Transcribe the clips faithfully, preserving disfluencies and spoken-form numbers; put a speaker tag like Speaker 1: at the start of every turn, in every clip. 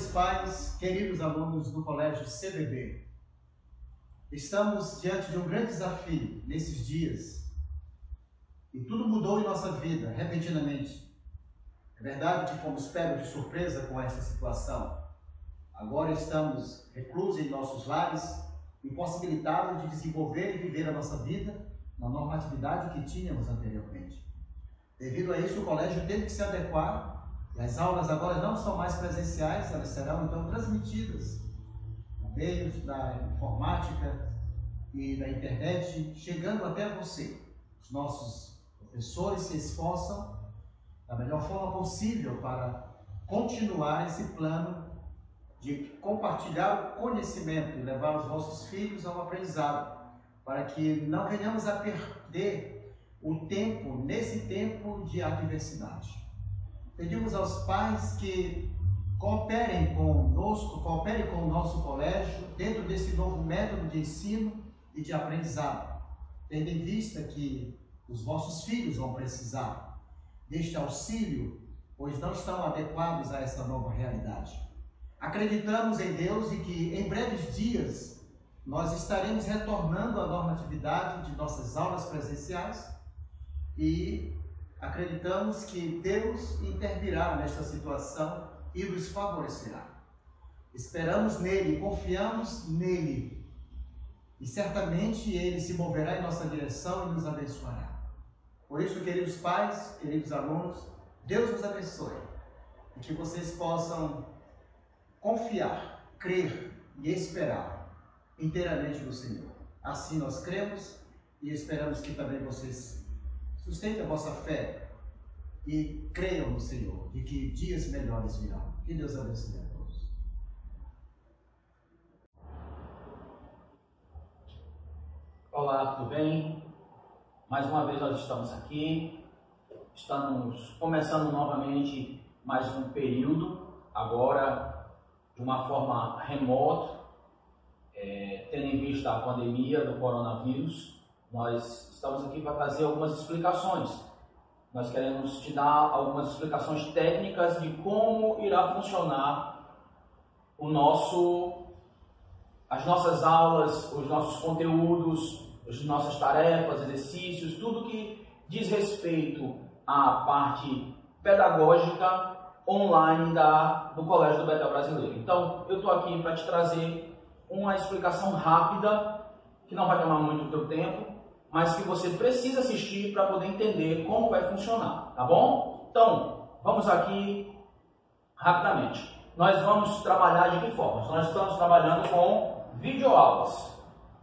Speaker 1: pais, queridos alunos do Colégio C B B. Estamos diante de um grande desafio nesses dias e tudo mudou em nossa vida repentinamente. É verdade que fomos pegos de surpresa com essa situação. Agora estamos reclusos em nossos lares, impossibilitados de desenvolver e viver a nossa vida na normatividade que tínhamos anteriormente. Devido a isso, o colégio teve que se adequar e as aulas agora não são mais presenciais, elas serão então transmitidas por meios da informática e da internet, chegando até você. Os nossos professores se esforçam da melhor forma possível para continuar esse plano de compartilhar o conhecimento e levar os nossos filhos ao aprendizado, para que não venhamos a perder o tempo, nesse tempo de adversidade. Pedimos aos pais que cooperem conosco, cooperem com o nosso colégio dentro desse novo método de ensino e de aprendizado, tendo em vista que os vossos filhos vão precisar deste auxílio, pois não estão adequados a essa nova realidade. Acreditamos em Deus e que em breves dias nós estaremos retornando à normatividade de nossas aulas presenciais e acreditamos que Deus intervirá nesta situação e nos favorecerá. Esperamos nele, confiamos nele e certamente ele se moverá em nossa direção e nos abençoará. Por isso, queridos pais, queridos alunos, Deus nos abençoe e que vocês possam confiar, crer e esperar inteiramente no Senhor. Assim nós cremos e esperamos que também vocês sustentem a vossa fé e creiam no Senhor, de que dias melhores virão. Que Deus abençoe a todos.
Speaker 2: Olá, tudo bem? Mais uma vez nós estamos aqui, estamos começando novamente mais um período, agora de uma forma remota, é, tendo em vista a pandemia do coronavírus. Nós estamos aqui para trazer algumas explicações. Nós queremos te dar algumas explicações técnicas de como irá funcionar o nosso, as nossas aulas, os nossos conteúdos, as nossas tarefas, exercícios, tudo que diz respeito à parte pedagógica online da, do Colégio do Betel Brasileiro. Então, eu estou aqui para te trazer uma explicação rápida, que não vai tomar muito do teu tempo, mas que você precisa assistir para poder entender como vai funcionar, tá bom? Então, vamos aqui rapidamente. Nós vamos trabalhar de que forma? Nós estamos trabalhando com videoaulas.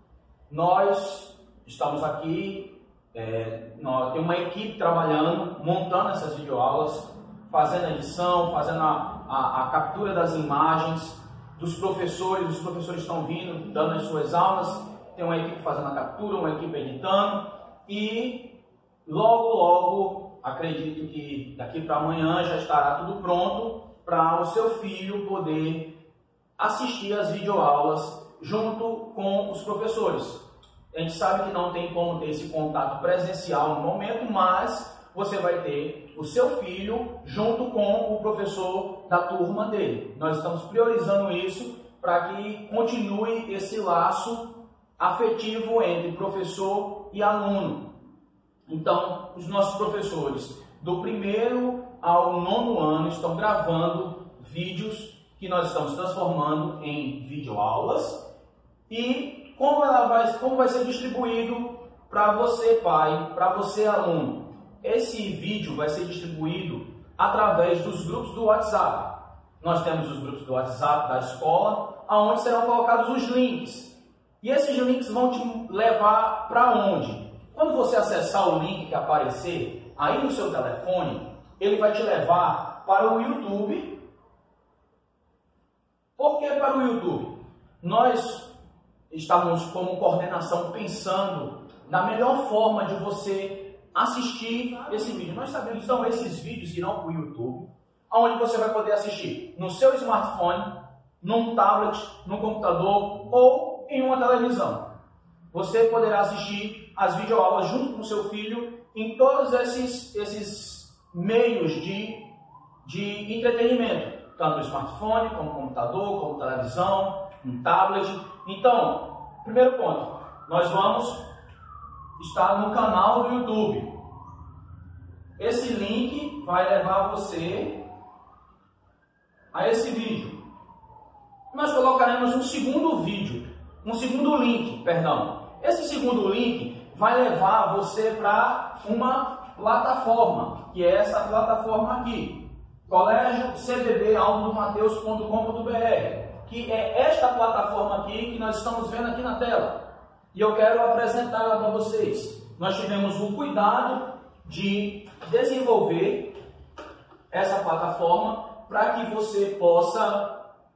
Speaker 2: Nós estamos aqui, é, nós, tem uma equipe trabalhando, montando essas videoaulas, fazendo a edição, fazendo a, a, a captura das imagens dos professores. Os professores estão vindo, dando as suas aulas, tem uma equipe fazendo a captura, uma equipe editando e logo, logo, acredito que daqui para amanhã já estará tudo pronto para o seu filho poder assistir às videoaulas junto com os professores. A gente sabe que não tem como ter esse contato presencial no momento, mas você vai ter o seu filho junto com o professor da turma dele. Nós estamos priorizando isso para que continue esse laço afetivo entre professor e aluno. Então, os nossos professores do primeiro ao nono ano estão gravando vídeos que nós estamos transformando em videoaulas e como, ela vai, como vai ser distribuído para você, pai, para você, aluno. Esse vídeo vai ser distribuído através dos grupos do WhatsApp. Nós temos os grupos do WhatsApp da escola, onde serão colocados os links. E esses links vão te levar para onde? Quando você acessar o link que aparecer aí no seu telefone, ele vai te levar para o YouTube. Por que para o YouTube? Nós estamos como coordenação pensando na melhor forma de você assistir esse vídeo. Nós sabemos, então, esses vídeos irão para o YouTube, onde você vai poder assistir no seu smartphone, num tablet, no computador ou em uma televisão. Você poderá assistir as videoaulas junto com o seu filho em todos esses, esses meios de, de entretenimento. tanto no smartphone, como computador, como televisão, um tablet. Então, primeiro ponto, nós vamos estar no canal do YouTube. Esse link vai levar você a esse vídeo. Nós colocaremos um segundo vídeo, um segundo link, perdão. Esse segundo link vai levar você para uma plataforma, que é essa plataforma aqui, colégio c b b alvo do mateus ponto com ponto b r, que é esta plataforma aqui que nós estamos vendo aqui na tela. E eu quero apresentá-la para vocês. Nós tivemos o cuidado de desenvolver essa plataforma para que você possa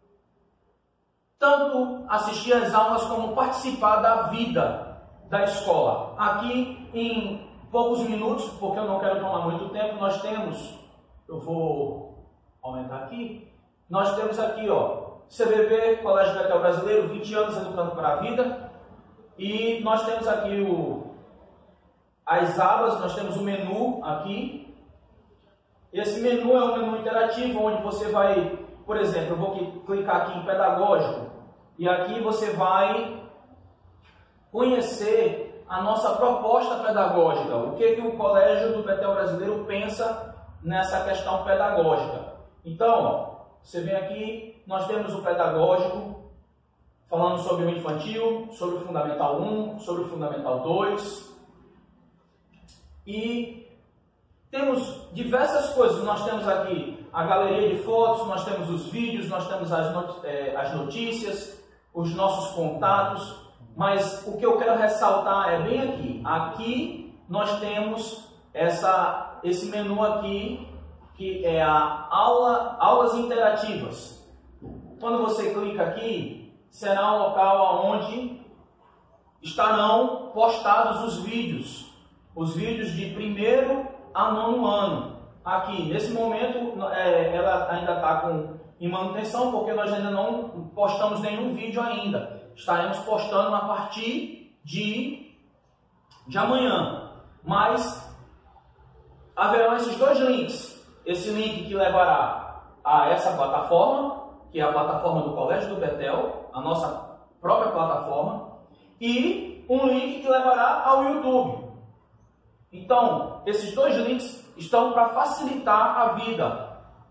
Speaker 2: tanto assistir às aulas como participar da vida da escola. Aqui em poucos minutos, porque eu não quero tomar muito tempo, nós temos, eu vou aumentar aqui, nós temos aqui, ó, C B B, Colégio Betel Brasileiro, vinte anos educando para a vida, e nós temos aqui o, as abas, nós temos o menu aqui. Esse menu é um menu interativo, onde você vai, por exemplo, eu vou clicar aqui em pedagógico, e aqui você vai conhecer a nossa proposta pedagógica, o que, que o Colégio do Betel Brasileiro pensa nessa questão pedagógica. Então, ó, você vem aqui, nós temos o pedagógico, falando sobre o infantil, sobre o Fundamental um, sobre o Fundamental dois, e temos diversas coisas. Nós temos aqui a galeria de fotos, nós temos os vídeos, nós temos as, not é, as notícias, os nossos contatos. Mas o que eu quero ressaltar é bem aqui. Aqui nós temos essa, esse menu aqui, que é a aula, aulas interativas. Quando você clica aqui, será um local onde estarão postados os vídeos. Os vídeos de primeiro a nono ano. Aqui, nesse momento, é, ela ainda está com em manutenção, porque nós ainda não postamos nenhum vídeo ainda. Estaremos postando a partir de, de amanhã. Mas haverão esses dois links. Esse link que levará a essa plataforma, que é a plataforma do Colégio do Betel, a nossa própria plataforma, e um link que levará ao YouTube. Então, esses dois links estão para facilitar a vida.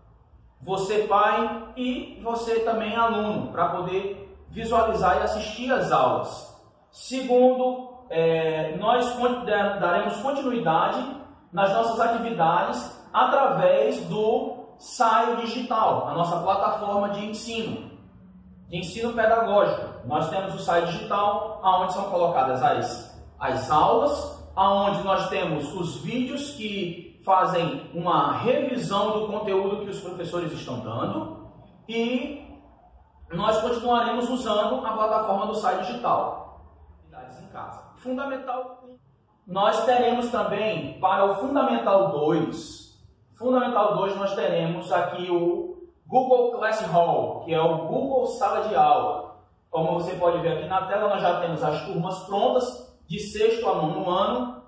Speaker 2: Você pai e você também aluno, para poder visualizar e assistir às aulas. Segundo, é, nós daremos continuidade nas nossas atividades através do S A I Digital, a nossa plataforma de ensino, de ensino pedagógico. Nós temos o S A I Digital, onde são colocadas as, as aulas, onde nós temos os vídeos que fazem uma revisão do conteúdo que os professores estão dando, e nós continuaremos usando a plataforma do S A I Digital. Em casa. Fundamental um. Nós teremos também para o Fundamental dois. Fundamental dois nós teremos aqui o Google Classroom, que é o Google Sala de Aula. Como você pode ver aqui na tela, nós já temos as turmas prontas de sexto a nono ano,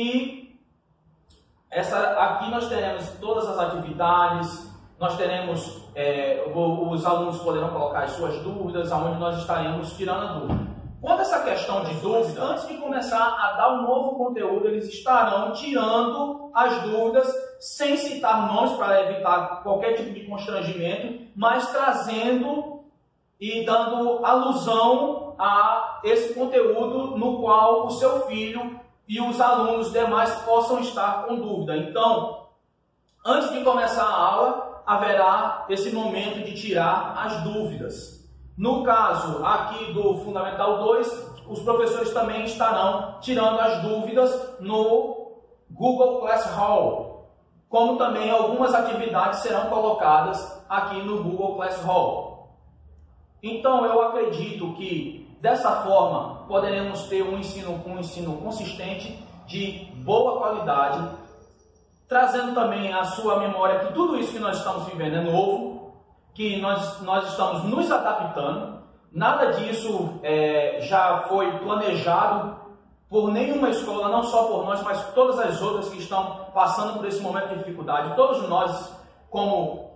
Speaker 2: e essa, aqui nós teremos todas as atividades. Nós teremos, é, os alunos poderão colocar as suas dúvidas, aonde nós estaremos tirando a dúvida. Quanto a essa questão de dúvida, antes de começar a dar um novo conteúdo, eles estarão tirando as dúvidas, sem citar nomes para evitar qualquer tipo de constrangimento, mas trazendo e dando alusão a esse conteúdo no qual o seu filho e os alunos demais possam estar com dúvida. Então, antes de começar a aula, haverá esse momento de tirar as dúvidas. No caso aqui do Fundamental dois, os professores também estarão tirando as dúvidas no Google Classroom, como também algumas atividades serão colocadas aqui no Google Classroom. Então eu acredito que dessa forma poderemos ter um ensino, um ensino consistente, de boa qualidade, trazendo também à sua memória que tudo isso que nós estamos vivendo é novo, que nós, nós estamos nos adaptando. Nada disso é, já foi planejado por nenhuma escola, não só por nós, mas todas as outras que estão passando por esse momento de dificuldade. Todos nós, como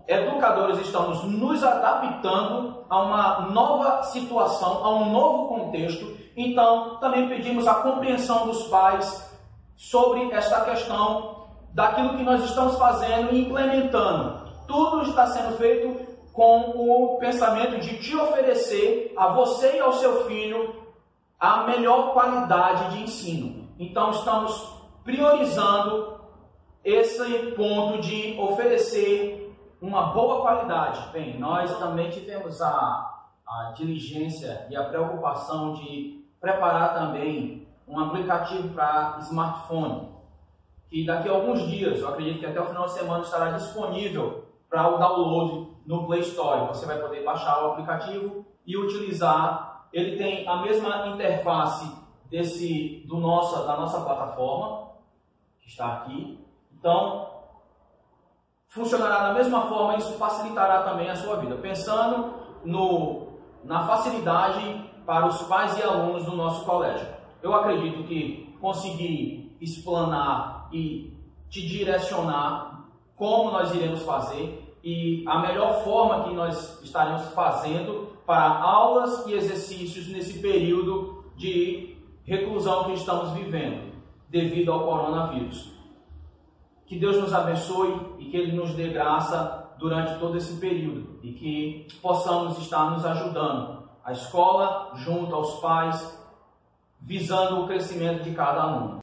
Speaker 2: educadores, estamos nos adaptando a uma nova situação, a um novo contexto. Então, também pedimos a compreensão dos pais sobre esta questão daquilo que nós estamos fazendo e implementando. Tudo está sendo feito com o pensamento de te oferecer a você e ao seu filho a melhor qualidade de ensino. Então, estamos priorizando esse ponto de oferecer uma boa qualidade. Bem, nós também tivemos a, a diligência e a preocupação de preparar também um aplicativo para smartphone, que daqui a alguns dias, eu acredito que até o final de semana, estará disponível para o download no Play Store. Você vai poder baixar o aplicativo e utilizar. Ele tem a mesma interface desse, do nossa, da nossa plataforma, que está aqui. Então, funcionará da mesma forma, isso facilitará também a sua vida. Pensando no, na facilidade para os pais e alunos do nosso colégio. Eu acredito que consegui explanar e te direcionar como nós iremos fazer e a melhor forma que nós estaremos fazendo para aulas e exercícios nesse período de reclusão que estamos vivendo devido ao coronavírus. Que Deus nos abençoe e que Ele nos dê graça durante todo esse período e que possamos estar nos ajudando, a escola junto aos pais, visando o crescimento de cada aluno.